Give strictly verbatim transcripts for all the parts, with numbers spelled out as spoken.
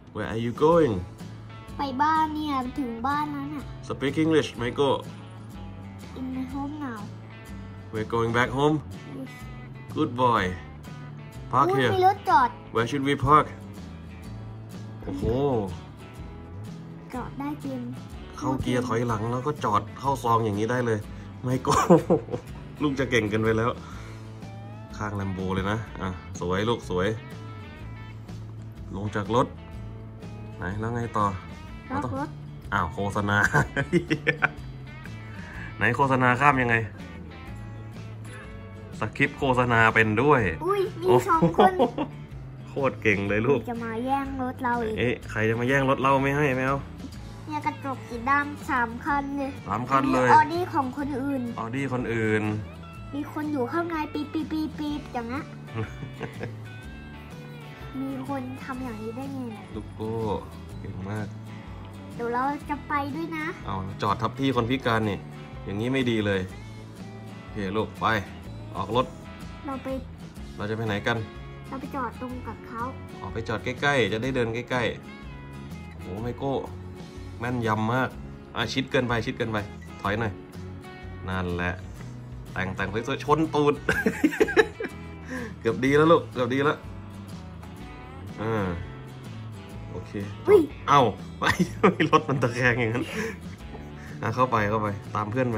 Where are you going ไปบ้านเนี่ยถึงบ้านแล้วน่ะ Speak English Michael In my home now We're going back home Good boy Park here มีรถจอด Where should we park โอ้โหจอดได้จริงเข้าเกียร์ถอยหลังแล้วก็จอดเข้าซองอย่างนี้ได้เลยไม่ก็ ลูกจะเก่งกันไปแล้วข้างแลมโบเลยนะอ่ะสวยลูกสวยลงจากรถไหนแล้วไงต่อล็อกรถอ้าวโฆษณา ไหนโฆษณาข้ามยังไงสคริปต์โฆษณาเป็นด้วยอุ้ยมีสองคนโคตรเก่งเลยลูกจะมาแย่งรถเราอีกเอ๊ะใครจะมาแย่งรถเราไม่ให้แมวเนี่ยกระจกสีดำสามคันเลยสามคันเลยออดี้ของคนอื่นออดี้คนอื่นมีคนอยู่ข้างในปีปีปีปีอย่างนี้มีคนทำอย่างนี้ได้ไงลูกโก้เก่งมากเดี๋ยวเราจะไปด้วยนะเอาจอดทับที่คนพิการนี่อย่างนี้ไม่ดีเลยโอเคลูกไปออกรถเราไปเราจะไปไหนกันเราไปจอดตรงกับเขาออกไปจอดใกล้ๆจะได้เดินใกล้ๆโอ้ไมโก้แม่นยำมากอ่ะชิดเกินไปชิดเกินไปถอยหน่อยนั่นแหละแต่งแต่งสวยๆชนตูด เกือบดีแล้วลูกเกือบดีแล้วอ่าโอเคเอ้าไปรถมันตะแคงอย่างนั้นอ่ะเข้าไปเข้าไปตามเพื่อนไป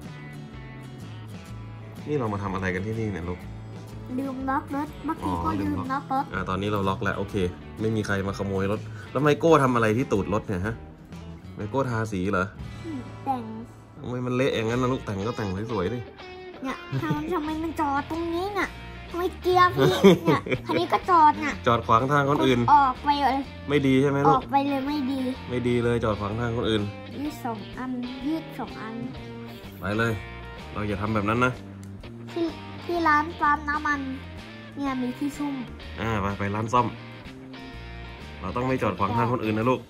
นี่เรามาทำอะไรกันที่นี่เนี่ยลูกลืมล็อกรถเมื่อกี้ก็ลืมล็อกรถอ่าตอนนี้เราล็อกแล้วโอเคไม่มีใครมาขโมยรถแล้วไมโก้ทำอะไรที่ตูดรถเนี่ยฮะไมโก้ทาสีเหรอแต่งทำไมมันเละอย่างนั้นนะลูกแต่งก็แต่งสวยๆดิเนี่ยทำทำไมมันจอดตรงนี้น่ะทำไมเกียร์พี่เนี่ยคันนี้ก็จอดน่ะจอดขวางทางคนอื่นออกไปเลยไม่ดีใช่ไหมลูกออกไปเลยไม่ดีไม่ดีเลยจอดขวางทางคนอื่นยืดสองอันยืดสองอันไปเลยเราอย่าทำแบบนั้นนะที่ที่ร้านปั๊มน้ำมันเนี่ยมีที่ซุ่มอ่าไปไปร้านซ่อมเราต้องไม่จอดขวางทางคนอื่นนะลูก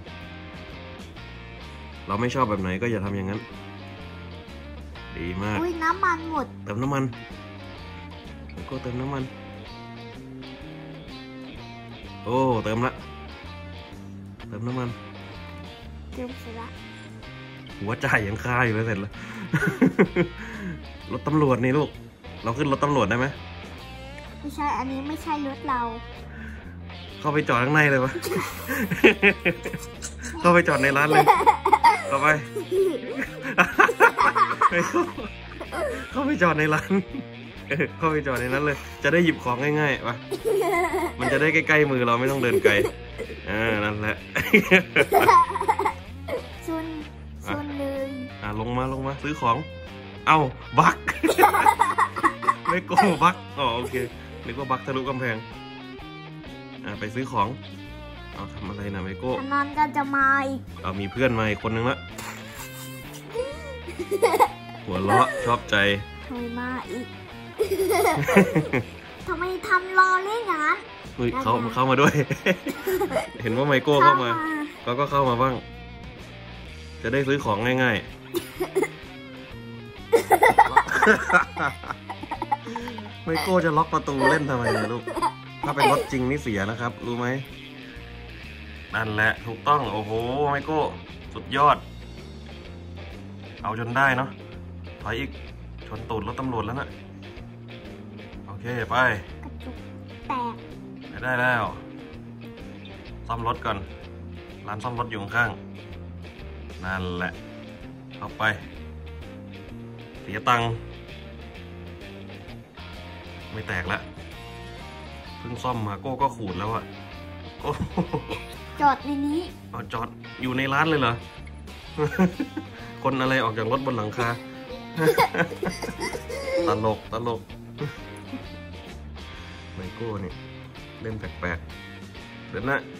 เราไม่ชอบแบบไหนก็อย่าทำอย่างนั้นดีมากอุ้ยน้ำมันหมดเติมน้ำมันแล้วก็เติมน้ำมันโอ้เติมละเติมน้ำมันเติมเสร็จละหัวใจยังคาอยู่เลยเสร็จแล้ว รถตำรวจนี่ลูกเราขึ้นรถตำรวจได้ไหมไม่ใช่อันนี้ไม่ใช่รถเราเข้าไปจอดข้างในเลยวะ เข้าไปจอดในร้านเลยเข้าไป เข้าไปจอดในร้านเข้าไปจอดในนั้นเลยจะได้หยิบของง่ายๆป่ะมันจะได้ใกล้ๆมือเราไม่ต้องเดินไกลอ่านั่นแหละชนชนเลยอ่าลงมาลงมาซื้อของเอ้าบักไม่โกงบักอ๋อโอเคนึกว่าบักทะลุกำแพงอ่าไปซื้อของเอาทำอะไรนะไมโก้นอนกันจะมาอีกเอามีเพื่อนมาอีกคนนึงละหัวเราะชอบใจทำไมมาอีกทำไมทำรอเล่นอย่างนั้นอุ้ยเขาเข้ามาด้วย เห็นว่าไมโก้เข้ามาเขาก็เข้ามาบ้างจะได้ซื้อของง่ายๆ ไมโก้จะล็อกประตูเล่นทำไมเนี่ยลูกถ้าเป็นรถจริงนี่เสียนะครับรู้ไหมนั่นแหละถูกต้องโอ้โหไมโก้สุดยอดเอาจนได้เนาะถอยอีกชนตูดรถตำรวจแล้วนะโอเคไปกระจกแตกไปได้แล้วซ่อมรถก่อนร้านซ่อมรถอยู่ข้างนั่นแหละเข้าไปเสียตังค์ไม่แตกแล้วเพิ่งซ่อมมาโก้ก็ขูดแล้วอะโอ้จอดในนี้เอาจอดอยู่ในร้านเลยเหรอ คนอะไรออกจากรถบนหลังคา ตลกตลกไมโก้นี่เล่นแปลกๆเดี๋ยวนะ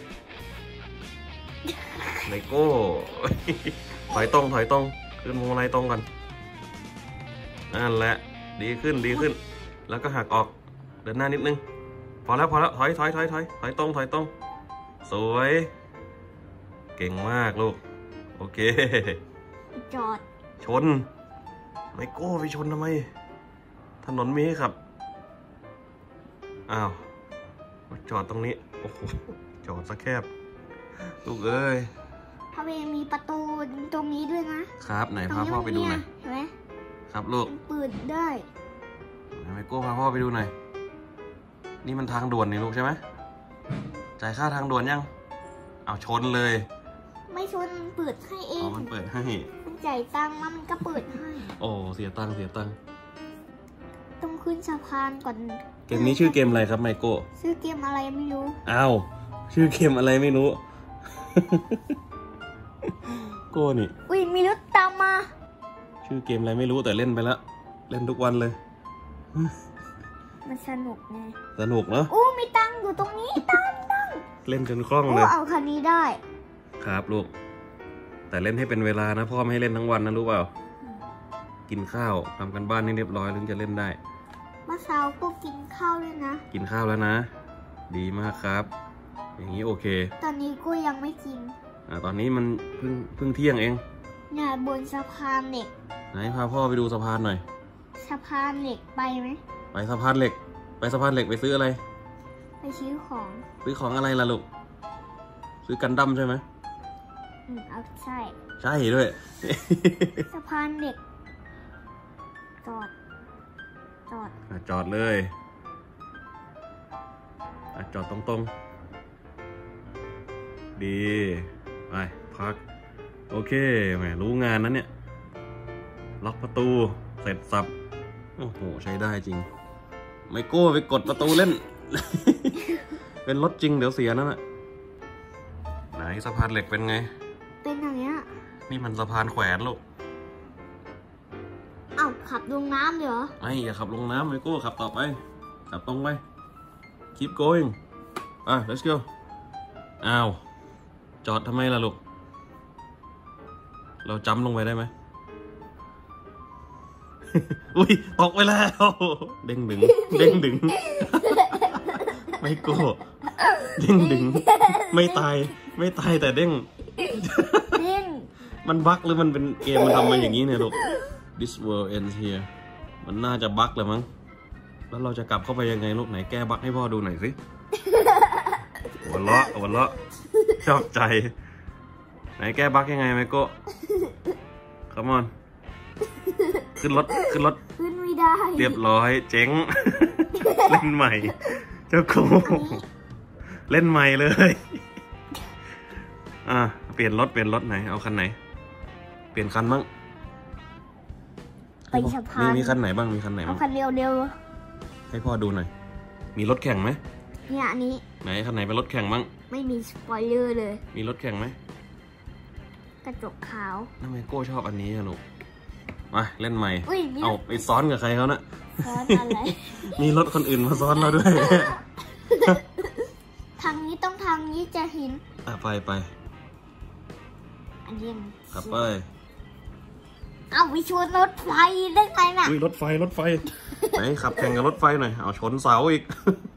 ไมโก้ถอยตรงถอยตรงขึ้นพวงมาลัยตรงก่อนนั่นแหละดีขึ้นดีขึ้นแล้วก็หักออกเดินหน้านิดนึงพอแล้วพอแล้วถอยถอยถอยถอยถอยตรงถอยตรงสวยเก่งมากลูกโอเคจอดชนไมโก้ไปชนทำไมถนนมีครับอ้าวจอดตรงนี้โอ้โหจอดซะแคบลูกเอ้ยทำไมมีประตูตรงนี้ด้วยนะครับไหนพาพ่อไปดูหน่อยเห็นไหมครับลูกมันเปิดได้ไมโก้พาพ่อไปดูหน่อยนี่มันทางด่วนนี่ลูกใช่ไหมจ่ายค่าทางด่วนยังเอาชนเลยไม่ชนมันเปิดให้เออ๋อง มันเปิดให้มันจ่ายตังค์แล้วมันก็เปิดให้โอ้เสียตังค์เสียตังค์ต้องขึ้นสะพานก่อนเกมนี้ชื่อเกมอะไรครับไมโก้ชื่อเกมอะไรไม่รู้อ้าวชื่อเกมอะไรไม่รู้ โก้นี่อุ้ยมีรถตามมาชื่อเกมอะไรไม่รู้แต่เล่นไปแล้วเล่นทุกวันเลยมันสนุกไงสนุกเนาะอู้มีตังค์อยู่ตรงนี้ตังค์ตังค์เล่นจนคล่องโอ้เลยเอาคันนี้ได้ครับลูกแต่เล่นให้เป็นเวลานะพ่อไม่ให้เล่นทั้งวันนะรู้เปล่ากินข้าวทำกันบ้านให้เรียบร้อยถึงจะเล่นได้เมื่อเช้าก็กินข้าวด้วยนะกินข้าวแล้วนะ ดีมากครับ อย่างนี้โอเคตอนนี้ก็ยังไม่กินอ่าตอนนี้มันเพิ่งเพิ่งเที่ยงเองเนี่ยบนสะพานเหล็กไหนพาพ่อไปดูสะพานหน่อยสะพานเหล็กไปไหมไปสะพานเหล็ก ไปสะพานเหล็กไปซื้ออะไรไปซื้อของซื้อของอะไรล่ะลูกซื้อกันดั้มใช่ไหมอืมเอาใช่ใช่ด้วยสะพานเหล็ก จอด จอดอ่ะจอดเลยอ่ะจอดตรงๆ ดีไปพักโอเคแหมรู้งานนั้นเนี่ยล็อกประตูเสร็จสับโอ้โหใช้ได้จริงไมโก้ไปกดประตูเล่น เป็นรถจริงเดี๋ยวเสียนั่นแหละไหนสะพานเหล็กเป็นไงเป็นอย่างเงี้ยนี่มันสะพานแขวนลูกเอ้าขับลงน้ำเลยเหรอไอ้อย่าขับลงน้ำไมโก้ขับต่อไปขับตรงไป keep going อ่ะ let's go อ้าวจอดทำไมล่ะลูกเราจำลงไปได้ไหม อุ้ยตกไปแล้วเด้งดึงเด้งดึง ไม่โก้เด้งดึงไม่ตายไม่ตายแต่เด้งเด้งมันบั๊กหรือมันเป็นเกมมันทำมาอย่างนี้เนี่ยลูก this world ends here มันน่าจะบั๊กเลยมั้งแล้วเราจะกลับเข้าไปยังไงลูกไหนแก้บั๊กให้พ่อดูหน่อยสิหัวเราะหัวเราะชอบใจไหนแก้บั๊กยังไงไมโก้ come on ขึ้นรถขึ้นรถขึ้นไม่ได้เรียบร้อยเจ๊ง เล่นใหม่ เจ้าครูเล่นใหม่เลย อ่ะเปลี่ยนรถเปลี่ยนรถไหนเอาคันไหนเปลี่ยนคันบ้างไปสะพานมีมีคันไหนบ้างมีคันไหนเอาบ้างคันเร็วเร็วให้พ่อดูหน่อยมีรถแข่งไหมเนี่ยอันนี้ไหนคันไหนเป็นรถแข่งบ้างไม่มีสปอยเลอร์เลยมีรถแข่งไหมกระจกขาวน้าไมโก้ชอบอันนี้อะลูกมาเล่นใหม่อุ้ยมีเอาไปซ้อนกับใครเขานะซ้อนอะไรมีรถคนอื่นมาซ้อนเราด้วยทางนี้ต้องทางนี้จะเห็นอ่ะไปไปอันนี้ขับไปเอาไปชนรถไฟได้ไงน่ะอุ้ยรถไฟรถไฟ ไหนขับแข่งกับรถไฟหน่อยเอาชนเสาอีก